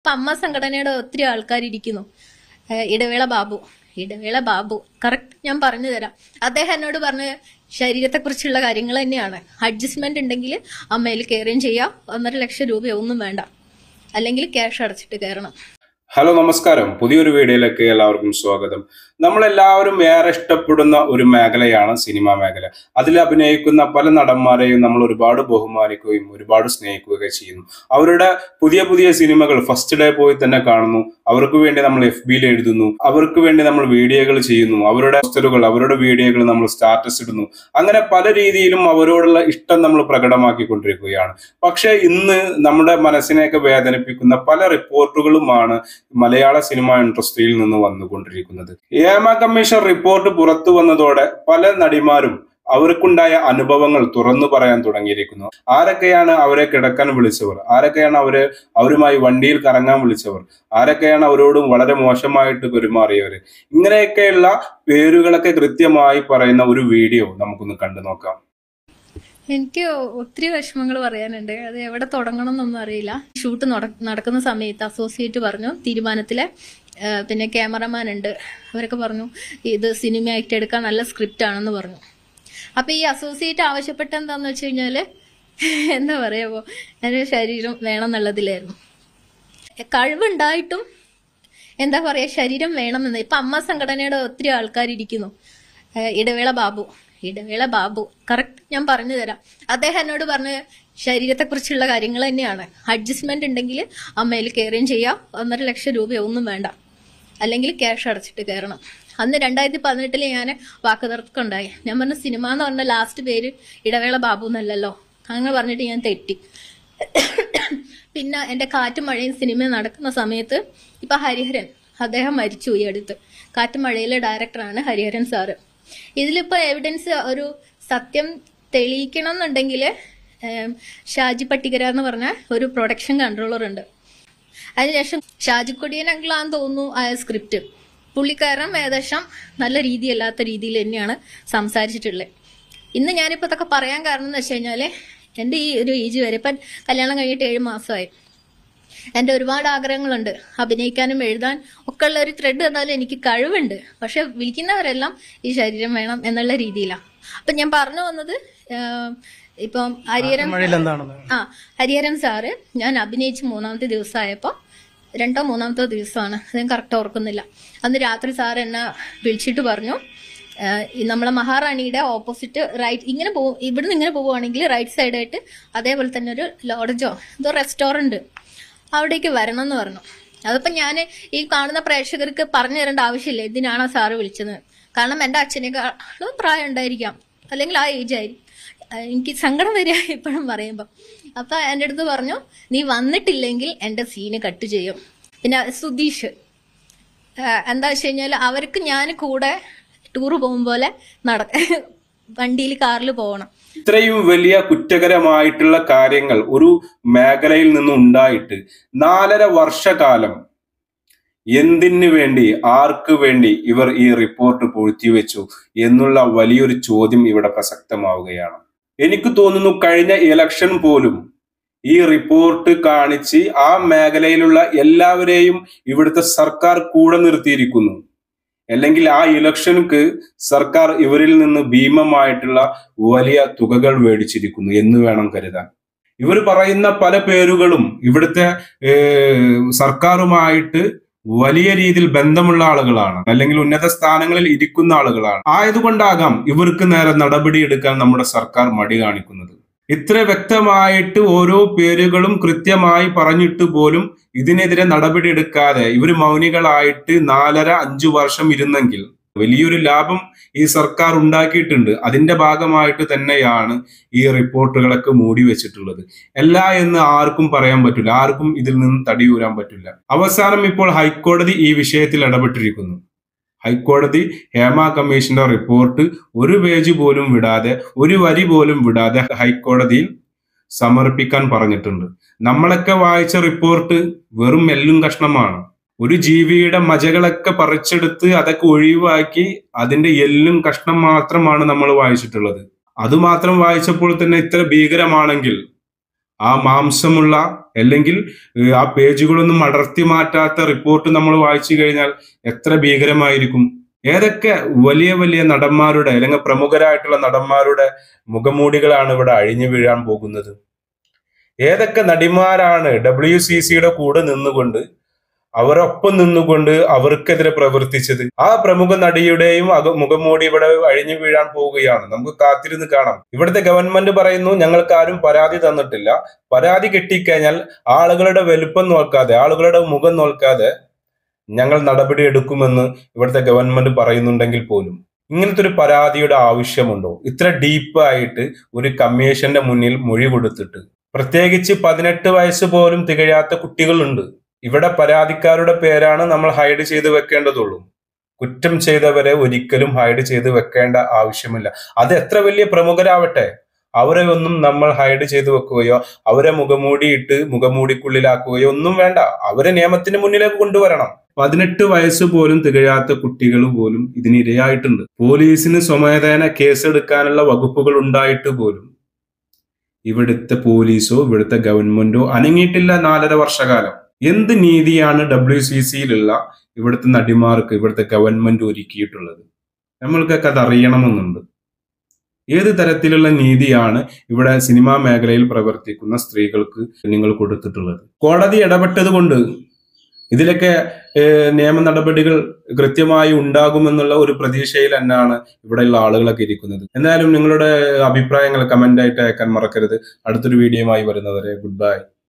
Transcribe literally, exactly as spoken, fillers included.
ഇപ്പം അമ്മ സംഘടനയുടെ ഒത്തിരി ആൾക്കാരിയ്ക്കുന്നു. ഇടവേള ബാബു ഇടവേള ബാബു കറക്റ്റ് ഞാൻ പറഞ്ഞു തരാം. അദ്ദേഹം എന്നോട് പറഞ്ഞ ശരീരത്തെക്കുറിച്ചുള്ള കാര്യങ്ങൾ തന്നെയാണ്. അഡ്ജസ്റ്റ്മെന്റ് ഉണ്ടെങ്കിൽ അമ്മയിൽ കയറുകയും ചെയ്യാം. ഒന്നര ലക്ഷം രൂപയൊന്നും വേണ്ട, അല്ലെങ്കിൽ ക്യാഷ് അടച്ചിട്ട് കയറണം. ഹലോ, നമസ്കാരം. പുതിയൊരു വീഡിയോയിലേക്ക് എല്ലാവർക്കും സ്വാഗതം. നമ്മളെല്ലാവരും ഏറെ ഇഷ്ടപ്പെടുന്ന ഒരു മേഖലയാണ് സിനിമാ മേഖല. അതിൽ അഭിനയിക്കുന്ന പല നടന്മാരെയും നമ്മൾ ഒരുപാട് ബഹുമാനിക്കുകയും ഒരുപാട് സ്നേഹിക്കുകയൊക്കെ ചെയ്യുന്നു. അവരുടെ പുതിയ പുതിയ സിനിമകൾ ഫസ്റ്റ് ഡേ പോയി തന്നെ കാണുന്നു. അവർക്ക് വേണ്ടി നമ്മൾ എഫ് ബിയിൽ എഴുതുന്നു, അവർക്ക് വേണ്ടി നമ്മൾ വീഡിയോകൾ ചെയ്യുന്നു, അവരുടെ പോസ്റ്ററുകൾ, അവരുടെ വീഡിയോകൾ നമ്മൾ സ്റ്റാറ്റസ് ഇടുന്നു. അങ്ങനെ പല രീതിയിലും അവരോടുള്ള ഇഷ്ടം നമ്മൾ പ്രകടമാക്കിക്കൊണ്ടിരിക്കുകയാണ്. പക്ഷെ ഇന്ന് നമ്മുടെ മനസ്സിനെയൊക്കെ വേദനിപ്പിക്കുന്ന പല റിപ്പോർട്ടുകളുമാണ് മലയാള സിനിമ ഇൻഡസ്ട്രിയിൽ നിന്ന് വന്നുകൊണ്ടിരിക്കുന്നത്. ഹേമ കമ്മീഷൻ റിപ്പോർട്ട് പുറത്തു വന്നതോടെ പല നടിമാരും അവർക്കുണ്ടായ അനുഭവങ്ങൾ തുറന്നു പറയാൻ തുടങ്ങിയിരിക്കുന്നു. ആരൊക്കെയാണ് അവരെ കിടക്കാൻ വിളിച്ചവർ, ആരൊക്കെയാണ് അവരെ അവരുമായി വണ്ടിയിൽ കറങ്ങാൻ വിളിച്ചവർ, ആരൊക്കെയാണ് അവരോട് വളരെ മോശമായിട്ട് പെരുമാറിയവർ, ഇങ്ങനെയൊക്കെയുള്ള പേരുകളൊക്കെ കൃത്യമായി പറയുന്ന ഒരു വീഡിയോ നമുക്കൊന്ന് കണ്ടു നോക്കാം. എനിക്ക് ഒത്തിരി വിഷമങ്ങൾ പറയാനുണ്ട്. അത് എവിടെ തുടങ്ങണം എന്നൊന്നും അറിയില്ല. ഷൂട്ട് നടക്കുന്ന സമയത്ത് അസോസിയേറ്റ് പറഞ്ഞു തീരുമാനത്തിലെ പിന്നെ ക്യാമറമാൻ ഉണ്ട്, അവരൊക്കെ പറഞ്ഞു ഇത് സിനിമ ആയിട്ട് എടുക്കാൻ നല്ല സ്ക്രിപ്റ്റ് ആണെന്ന് പറഞ്ഞു. അപ്പം ഈ അസോസിയേറ്റ് ആവശ്യപ്പെട്ട എന്താന്ന് വെച്ച് കഴിഞ്ഞാൽ എന്താ പറയുക, എൻ്റെ ശരീരം വേണം എന്നുള്ളതിലായിരുന്നു. കഴിവുണ്ടായിട്ടും എന്താ പറയുക, ശരീരം വേണമെന്ന്. ഇപ്പം അമ്മ സംഘടനയുടെ ഒത്തിരി ആൾക്കാരിയ്ക്കുന്നു. ഇടവേള ബാബു ഇടവേള ബാബു കറക്റ്റ് ഞാൻ പറഞ്ഞു തരാം. അദ്ദേഹം എന്നോട് പറഞ്ഞ ശരീരത്തെക്കുറിച്ചുള്ള കാര്യങ്ങൾ തന്നെയാണ്. അഡ്ജസ്റ്റ്മെന്റ് ഉണ്ടെങ്കിൽ അമ്മയിൽ കയറുകയും ചെയ്യാം. ഒന്നര ലക്ഷം രൂപയൊന്നും വേണ്ട, അല്ലെങ്കിൽ ക്യാഷ് അടച്ചിട്ട് കയറണം. അന്ന് രണ്ടായിരത്തി പതിനെട്ടില് ഞാൻ വാക്കുതർക്കം ഉണ്ടായി. ഞാൻ പറഞ്ഞ സിനിമ എന്ന് പറഞ്ഞ ലാസ്റ്റ് പേര് ഇടവേള ബാബു എന്നല്ലല്ലോ, അങ്ങനെ പറഞ്ഞിട്ട് ഞാൻ തെറ്റി. പിന്നെ എൻ്റെ കാറ്റും മഴയും സിനിമ നടക്കുന്ന സമയത്ത് ഇപ്പം ഹരിഹരൻ അദ്ദേഹം മരിച്ചു ഈ അടുത്ത്. കാറ്റും മഴയിലെ ഡയറക്ടറാണ് ഹരിഹരൻ സാറ്. ഇതിലിപ്പോൾ എവിഡൻസ് ഒരു സത്യം തെളിയിക്കണം എന്നുണ്ടെങ്കിൽ ഷാജി പട്ടികര എന്ന് പറഞ്ഞ ഒരു പ്രൊഡക്ഷൻ കൺട്രോളർ ഉണ്ട്. അതിനുശേഷം ഷാജി കൊടിയൻ അങ്കിളാന്ന് തോന്നുന്നു ആ സ്ക്രിപ്റ്റ്. പുള്ളിക്കാരൻ ഏകദേശം നല്ല രീതിയല്ലാത്ത രീതിയിൽ തന്നെയാണ് സംസാരിച്ചിട്ടുള്ളത്. ഇന്ന് ഞാനിപ്പോൾ ഇതൊക്കെ പറയാൻ കാരണം എന്ന് വെച്ച് കഴിഞ്ഞാൽ എൻ്റെ ഈ ഒരു ഏജ് വരെ ഇപ്പം കല്യാണം കഴിഞ്ഞിട്ട് ഏഴ് മാസമായി. എൻ്റെ ഒരുപാട് ആഗ്രഹങ്ങളുണ്ട്, അഭിനയിക്കാനും എഴുതാൻ ഒക്കെ ഉള്ള ഒരു ത്രെഡ് എന്നാലും എനിക്ക് കഴിവുണ്ട്. പക്ഷെ വിളിക്കുന്നവരെല്ലാം ഈ ശരീരം വേണം എന്നുള്ള രീതിയിലാണ്. അപ്പം ഞാൻ പറഞ്ഞു വന്നത്, ഇപ്പം ഹരിഹരൻ ആ ഹരിഹരൻ സാറ് ഞാൻ അഭിനയിച്ച് മൂന്നാമത്തെ ദിവസമായപ്പോൾ, രണ്ടോ മൂന്നാമത്തെ ദിവസമാണ്, ഞാൻ കറക്റ്റ് ഓർക്കുന്നില്ല, അന്ന് രാത്രി സാർ എന്നെ വിളിച്ചിട്ട് പറഞ്ഞു നമ്മളെ മഹാറാണിയുടെ ഓപ്പോസിറ്റ് റൈറ്റ് ഇങ്ങനെ പോകും, ഇവിടുന്ന് ഇങ്ങനെ പോവുകയാണെങ്കിൽ റൈറ്റ് സൈഡായിട്ട് അതേപോലെ തന്നെ ഒരു ലോഡ്ജോ എന്തോ റെസ്റ്റോറൻറ്റ് അവിടേക്ക് വരണം എന്ന് പറഞ്ഞു. അതിപ്പോൾ ഞാൻ ഈ കാണുന്ന പ്രേക്ഷകർക്ക് പറഞ്ഞു തരേണ്ട ആവശ്യമില്ല എന്തിനാണ് ആ സാറ് വിളിച്ചത്. കാരണം എൻ്റെ അച്ഛനേക്കാളും പ്രായം ഉണ്ടായിരിക്കാം, അല്ലെങ്കിൽ ആ ഏജ് ആയിരിക്കും. എനിക്ക് സങ്കടം വരിക ഇപ്പോഴും പറയുമ്പോൾ. അപ്പം എൻ്റെ അടുത്ത് പറഞ്ഞു നീ വന്നിട്ടില്ലെങ്കിൽ എൻ്റെ സീന് കട്ട് ചെയ്യും. പിന്നെ സുധീഷ് എന്താ വെച്ച് കഴിഞ്ഞാൽ അവർക്ക് ഞാൻ കൂടെ ടൂറ് പോകും പോലെ നട വണ്ടിയിൽ കാറിൽ പോകണം. ഇത്രയും വലിയ കുറ്റകരമായിട്ടുള്ള കാര്യങ്ങൾ ഒരു മേഖലയിൽ നിന്നും ഉണ്ടായിട്ട് നാലര വർഷക്കാലം എന്തിനു വേണ്ടി, ആർക്ക് വേണ്ടി ഇവർ ഈ റിപ്പോർട്ട് പൂഴ്ത്തിവെച്ചു എന്നുള്ള വലിയൊരു ചോദ്യം ഇവിടെ പ്രസക്തമാവുകയാണ്. എനിക്ക് തോന്നുന്നു കഴിഞ്ഞ ഇലക്ഷൻ പോലും ഈ റിപ്പോർട്ട് കാണിച്ച് ആ മേഖലയിലുള്ള എല്ലാവരെയും ഇവിടുത്തെ സർക്കാർ കൂടെ നിർത്തിയിരിക്കുന്നു. അല്ലെങ്കിൽ ആ ഇലക്ഷനുക്ക് സർക്കാർ ഇവരിൽ നിന്ന് ഭീമമായിട്ടുള്ള വലിയ തുകകൾ മേടിച്ചിരിക്കുന്നു എന്ന് വേണം കരുതാൻ. ഇവർ പറയുന്ന പല പേരുകളും ഇവിടുത്തെ സർക്കാരുമായിട്ട് വലിയ രീതിയിൽ ബന്ധമുള്ള ആളുകളാണ്, അല്ലെങ്കിൽ ഉന്നത സ്ഥാനങ്ങളിൽ ഇരിക്കുന്ന ആളുകളാണ്. ആയതുകൊണ്ടാകാം ഇവർക്ക് നേരെ നടപടിയെടുക്കാൻ നമ്മുടെ സർക്കാർ മടി കാണിക്കുന്നത്. ഇത്ര വ്യക്തമായിട്ട് ഓരോ പേരുകളും കൃത്യമായി പറഞ്ഞിട്ട് പോലും ഇതിനെതിരെ നടപടി എടുക്കാതെ ഇവർ മൗനികളായിട്ട് നാലര അഞ്ചു വർഷം ഇരുന്നെങ്കിൽ വലിയൊരു ലാഭം ഈ സർക്കാർ ഉണ്ടാക്കിയിട്ടുണ്ട്. അതിന്റെ ഭാഗമായിട്ട് തന്നെയാണ് ഈ റിപ്പോർട്ടുകളൊക്കെ മൂടി വെച്ചിട്ടുള്ളത്. അല്ല എന്ന് ആർക്കും പറയാൻ പറ്റില്ല, ആർക്കും ഇതിൽ നിന്ന് തടിയൂരാൻ പറ്റില്ല. അവസാനം ഇപ്പോൾ ഹൈക്കോടതി ഈ വിഷയത്തിൽ ഇടപെട്ടിരിക്കുന്നു. ഹൈക്കോടതി ഹേമ കമ്മീഷന്റെ റിപ്പോർട്ട് ഒരു പേജ് പോലും വിടാതെ, ഒരു വരി പോലും വിടാതെ ഹൈക്കോടതിയിൽ സമർപ്പിക്കാൻ പറഞ്ഞിട്ടുണ്ട്. നമ്മളൊക്കെ വായിച്ച റിപ്പോർട്ട് വെറും എല്ലും കഷ്ണമാണ്. ഒരു ജീവിയുടെ മജകളൊക്കെ പറിച്ചെടുത്ത് അതൊക്കെ ഒഴിവാക്കി അതിന്റെ എല്ലും കഷ്ണം മാത്രമാണ് നമ്മൾ വായിച്ചിട്ടുള്ളത്. അതുമാത്രം വായിച്ചപ്പോൾ തന്നെ ഇത്ര ഭീകരമാണെങ്കിൽ ആ മാംസമുള്ള അല്ലെങ്കിൽ ആ പേജുകളൊന്നും അടർത്തി മാറ്റാത്ത റിപ്പോർട്ട് നമ്മൾ വായിച്ചു കഴിഞ്ഞാൽ എത്ര ഭീകരമായിരിക്കും. ഏതൊക്കെ വലിയ വലിയ നടന്മാരുടെ അല്ലെങ്കിൽ പ്രമുഖരായിട്ടുള്ള നടന്മാരുടെ മുഖമൂടികളാണ് ഇവിടെ അഴിഞ്ഞു വീഴാൻ പോകുന്നത്. ഏതൊക്കെ നടിമാരാണ് ഡബ്ല്യു സി സിയുടെ കൂടെ നിന്നുകൊണ്ട് അവരൊപ്പം നിന്നുകൊണ്ട് അവർക്കെതിരെ പ്രവർത്തിച്ചത്. ആ പ്രമുഖ നടിയുടെയും മുഖംമൂടി ഇവിടെ അഴിഞ്ഞു വീഴാൻ പോവുകയാണ്. നമുക്ക് കാത്തിരുന്ന് കാണാം. ഇവിടുത്തെ ഗവൺമെന്റ് പറയുന്നു ഞങ്ങൾക്ക് ആരും പരാതി തന്നിട്ടില്ല. പരാതി കിട്ടിക്കഴിഞ്ഞാൽ ആളുകളുടെ വലുപ്പം നോക്കാതെ, ആളുകളുടെ മുഖം നോക്കാതെ ഞങ്ങൾ നടപടി എടുക്കുമെന്ന് ഇവിടുത്തെ ഗവൺമെന്റ് പറയുന്നുണ്ടെങ്കിൽ പോലും ഇങ്ങനത്തെ ഒരു പരാതിയുടെ ആവശ്യമുണ്ടോ? ഇത്ര ഡീപ്പായിട്ട് ഒരു കമ്മീഷന്റെ മുന്നിൽ മൊഴി കൊടുത്തിട്ട്, പ്രത്യേകിച്ച് പതിനെട്ട് വയസ്സ് പോലും തികയാത്ത കുട്ടികളുണ്ട്. ഇവിടെ പരാതിക്കാരുടെ പേരാണ് നമ്മൾ ഹൈഡ് ചെയ്ത് വെക്കേണ്ടതുള്ളൂ. കുറ്റം ചെയ്തവരെ ഒരിക്കലും ഹൈഡ് ചെയ്ത് വെക്കേണ്ട ആവശ്യമില്ല. അത് എത്ര വലിയ പ്രമുഖരാവട്ടെ, അവരെ ഒന്നും നമ്മൾ ഹൈഡ് ചെയ്ത് വെക്കുകയോ അവരെ മുഖമൂടിയിട്ട് മുഖമൂടിക്കുള്ളിലാക്കുകയോ ഒന്നും വേണ്ട. അവരെ നിയമത്തിന് മുന്നിലേക്ക് കൊണ്ടുവരണം. പതിനെട്ട് വയസ്സ് പോലും തികയാത്ത കുട്ടികൾ പോലും ഇതിനിരയായിട്ടുണ്ട്. പോലീസിന് സ്വമേധേന കേസെടുക്കാനുള്ള വകുപ്പുകൾ ഉണ്ടായിട്ട് പോലും ഇവിടുത്തെ പോലീസോ ഇവിടുത്തെ ഗവൺമെന്റോ അനങ്ങിയിട്ടില്ല. നാലര വർഷകാലം എന്ത് നീതിയാണ് ഡബ്ല്യു സി സിയിലുള്ള ഇവിടുത്തെ നടിമാർക്ക് ഇവിടുത്തെ ഗവൺമെന്റ് ഒരുക്കിയിട്ടുള്ളത്? നമ്മൾക്കൊക്കെ അത് അറിയണമെന്നുണ്ട്. ഏത് തരത്തിലുള്ള നീതിയാണ് ഇവിടെ സിനിമാ മേഖലയിൽ പ്രവർത്തിക്കുന്ന സ്ത്രീകൾക്ക് നിങ്ങൾ കൊടുത്തിട്ടുള്ളത്? കോടതി ഇടപെട്ടത് കൊണ്ട് ഇതിലൊക്കെ നിയമ നടപടികൾ കൃത്യമായി ഉണ്ടാകുമെന്നുള്ള ഒരു പ്രതീക്ഷയിൽ തന്നെയാണ് ഇവിടെയുള്ള ആളുകളൊക്കെ ഇരിക്കുന്നത്. എന്തായാലും നിങ്ങളുടെ അഭിപ്രായങ്ങൾ കമന്റ് ആയിട്ട് അയക്കാൻ മറക്കരുത്. അടുത്തൊരു വീഡിയോയുമായി വരുന്നവരെ ഗുഡ് ബൈ.